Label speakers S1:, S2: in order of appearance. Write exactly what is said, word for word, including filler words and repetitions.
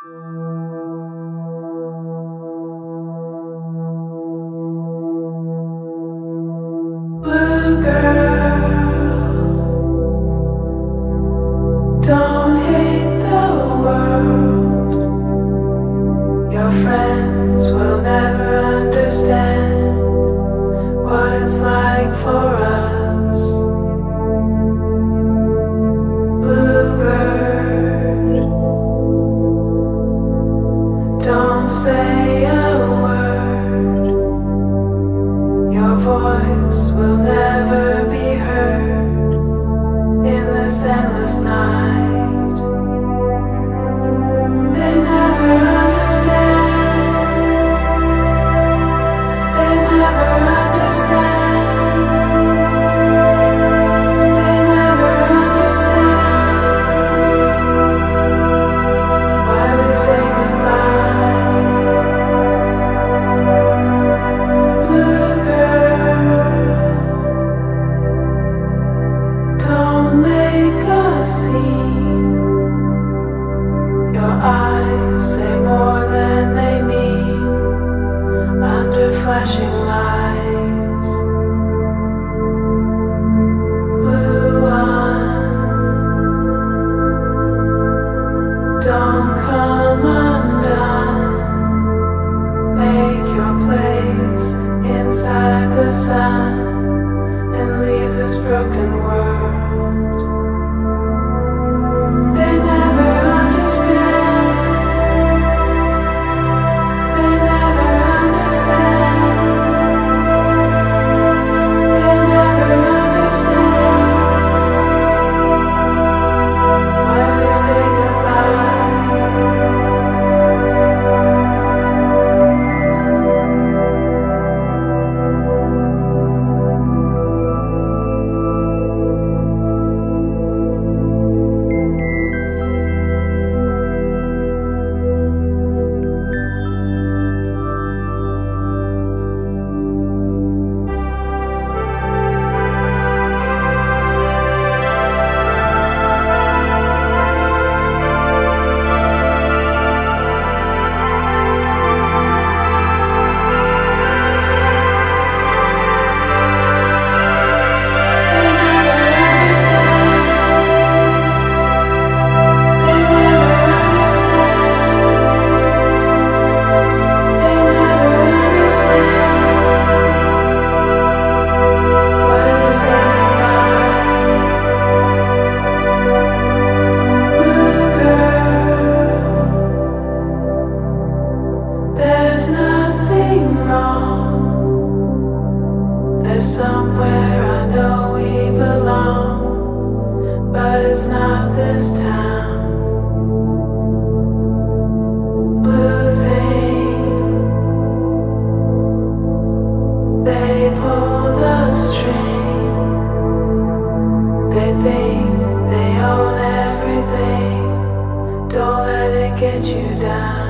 S1: Blue girl, don't hate the world. Your friends will never understand what it's like for us. Bluebird, don't say a word. Your voice will never be heard in this endless night. They never understand. They never understand. They never understand why we say goodbye. Blue girl, don't make a scene. Your eyes say more than they mean under flashing lights. Blue one, don't come undone. Make your place inside the sun and leave this broken world. They never understand. They never understand. They never understand why we say goodbye. There's nothing wrong. There's somewhere I know we belong, but it's not this town. Blue thing, they pull the string. They think they own everything. Don't let it get you down.